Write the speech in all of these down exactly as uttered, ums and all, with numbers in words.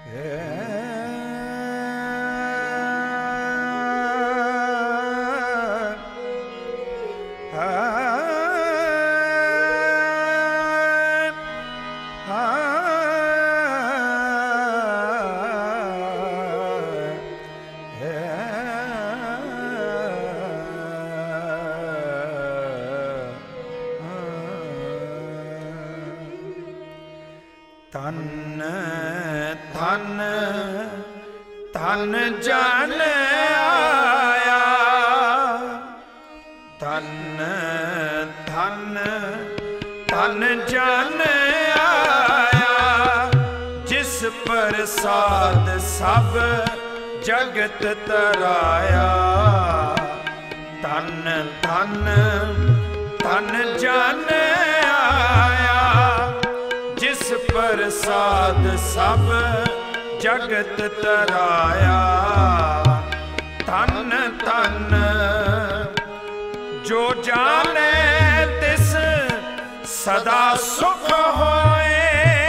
धन धन धन जन आया, धन धन धन जन आया, जिस प्रसाद सब जगत तराया। धन धन धन जन आया, जिस प्रसाद सब जगत तराया। धन धन जो जाने तिस सदा सुख होए,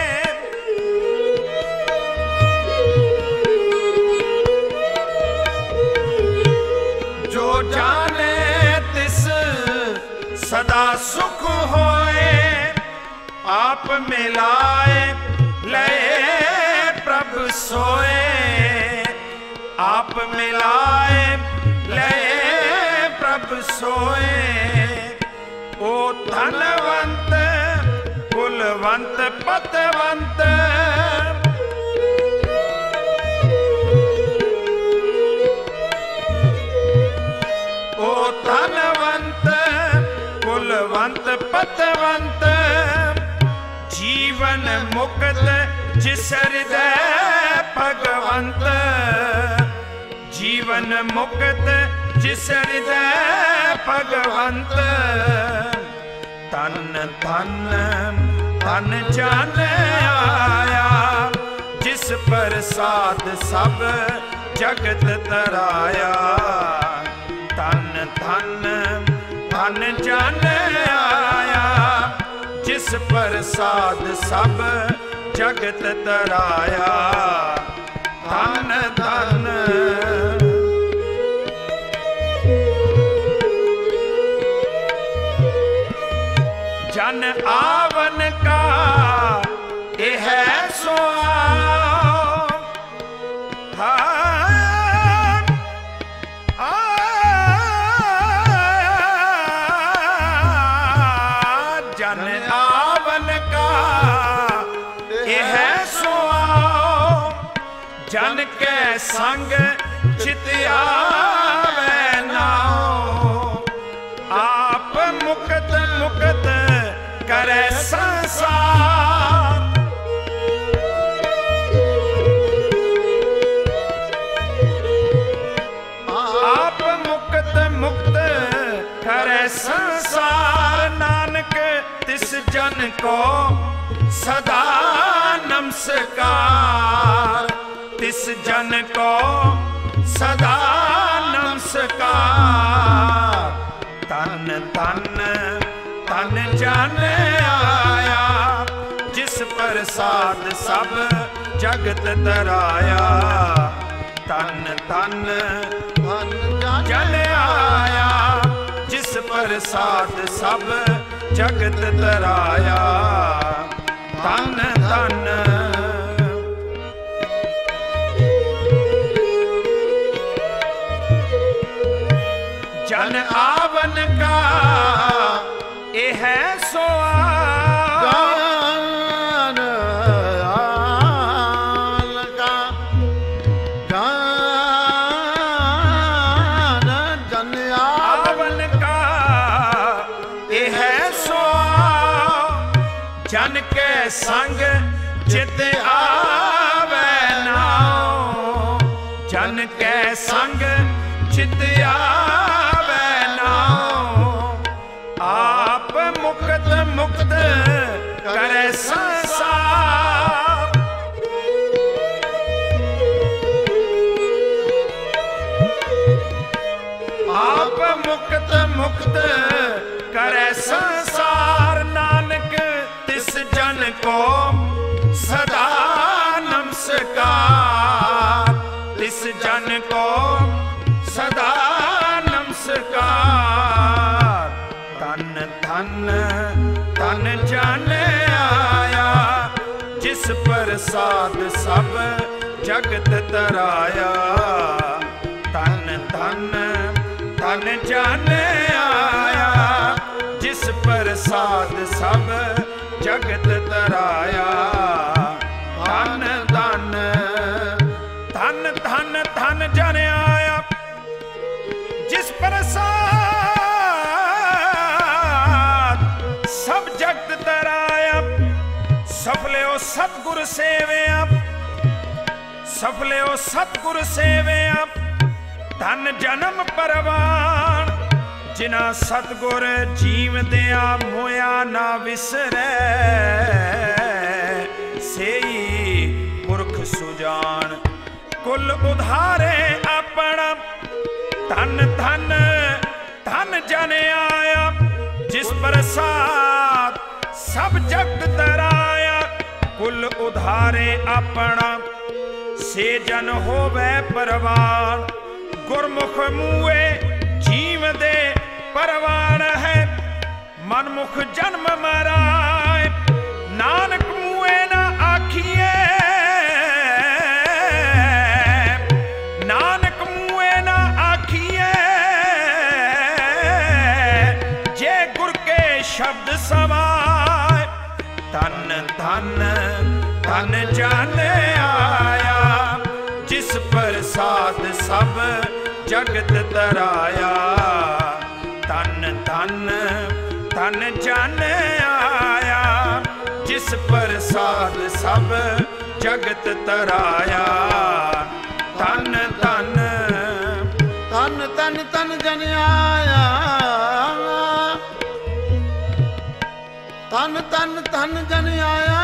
जो जाने तिस सदा सुख होए। आप मिलाए लए प्रभु सोए, आप मिलाए लए प्रभु सोए। ओ धनवंत कुलवंत पतवंत, ओ धनवंत कुलवंत पतवंत, जीवन मुक्त जिस हृदय भगवंत। जीवन मुक्त जिस हृदय भगवंत। धन धन धन जन आया, जिस प्रसाद सब जगत तराया। धन धन धन जन आया, जिस प्रसाद सब जगत तराया। धन धन जन आवन का यह स्वाब। हाँ जन आवन का यह स्वाब, जन के संग चित आवे नाओ। आप मुक्त मुक्त करे संसार, आप मुक्त मुक्त करे संसार। नानक तिस जन को सदा नमस्कार, तिस जन को सदा नमस्कार। धन धन धन जन आया, जिस प्रसाद सब जगत तराया। धन धन धन जन आया, जिस प्रसाद सब जगत तराया। धन धन जन आवन का यह स्वाब। गान आल का गान जन आवन का यह स्वाब, जन के संग चित आवे नाओ। जन के संग चित आवे नाओ। आप मुक्त मुक्त करे संसार, आप मुक्त मुक्त करे संसार। नानक तिस जन को सदा नमस्कार। जिस प्रसाद सब जगत तराया। तन धन धन जन आया, जिस प्रसाद सब जगत तराया। धन धन धन धन धन जन आया, जिस प्रसाद सब जगत तराया। सफलियो सतगुर सेवया, सफलियो सतगुर सेवया। धन जन्म परवान, जिना सतगुर जीव दिया मोया ना विसरै। सेई पुरख सुजान, कुल उधारे अपना। धन धन धन जन आया, जिस प्रसाद सब जगत तराया। कुल उधारे अपना, से जन होवे परवान। गुरमुख मुए जीव दे परवान है, मनमुख जन्म मराए। नानक मुए ना आखिए, नानक मुए ना आखिए। जे गुर के शब्द समाए। धन धन धन जन आया, जिस प्रसाद सब जगत तराया। धन धन धन जन आया, जिस प्रसाद सब जगत तराया। धन धन तन तन तन जन आया, तन तन तन जन आया।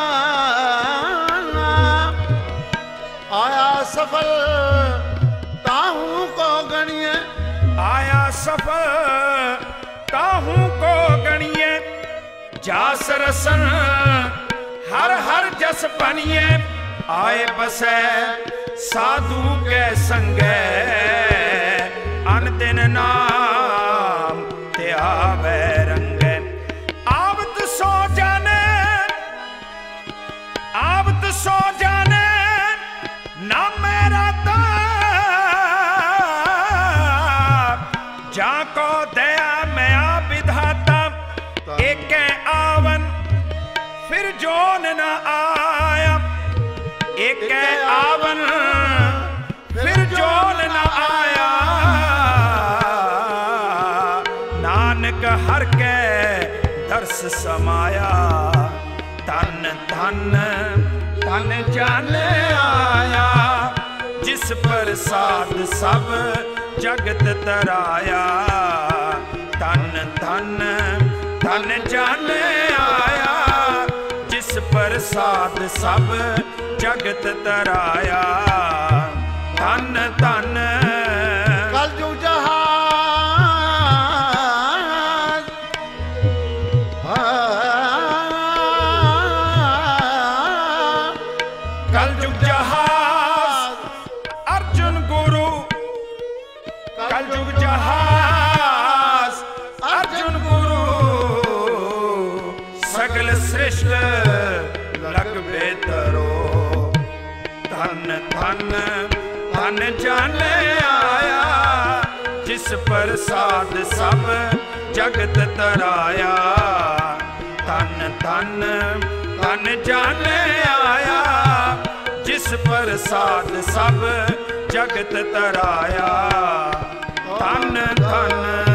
आया सफल ताहू को गणिए, आया सफल ताहू को गणिए। जास रसन हर हर जस बनिए। आए बसै साधु के संगे, अन दिन नाम ते आवे रंगे। आवत सो जाने, आवत सो जाने, ना मेरा जाको दया मैं आ विधाता। एक आवन फिर जोन न आया, एक आवन फिर जोन न आया। नानक हर के दर्श समाया। धन धन धन जन आया, जिस प्रसाद सब जगत तराया। धन धन धन जन आया, जिस प्रसाद सब जगत तराया। धन धन कलयुग जहाज, कलयुग जहाज अर्जुन गुरु। कलयुग जहाज अर्जुन गुरु, सगल श्रेष्ठ लग बेतरो। धन धन धन जन आया, जिस प्रसाद सब जगत तराया। धन धन धन जन आया, जिस प्रसाद सब जगत तराया। धन धन